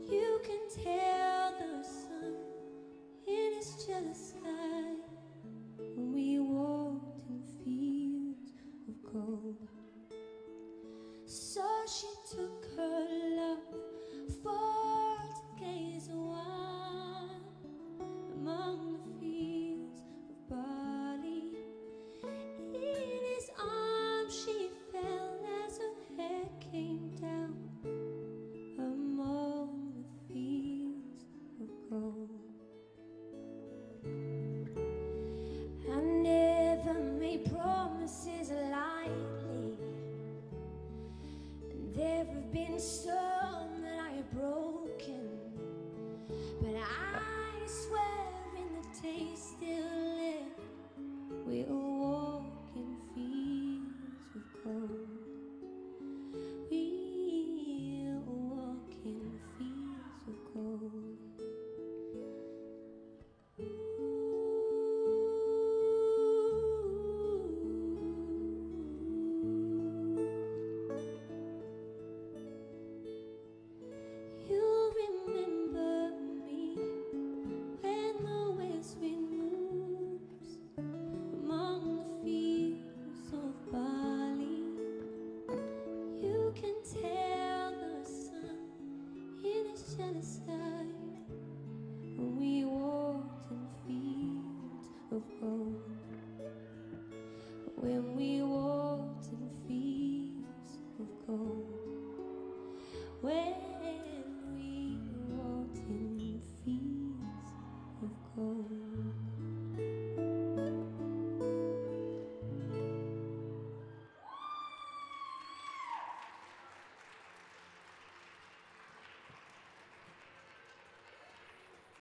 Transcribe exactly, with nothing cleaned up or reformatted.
You can tell the sun in his jealous sky when we walked in fields of gold. So she took her love for to gaze a while among the fields of barley. In his arms she fell as her hair came down among the fields of gold. I never made promises lightly, and there have been some that I have broken, but I swear in the taste still left, we'll walk in fields of gold. We'll walk in fields of gold. You'll remember me when the west wind moves among the fields of barley. You can tell the sun in his jealous sky when we walked in fields of gold. When we walked